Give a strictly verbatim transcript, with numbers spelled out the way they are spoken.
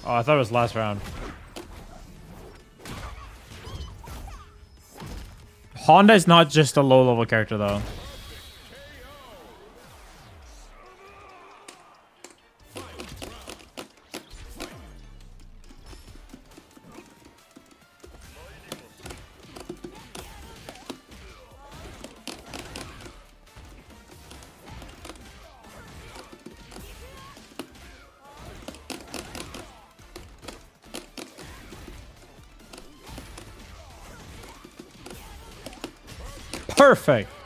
Oh, I thought it was last round. Honda is not just a low-level character, though. Perfect.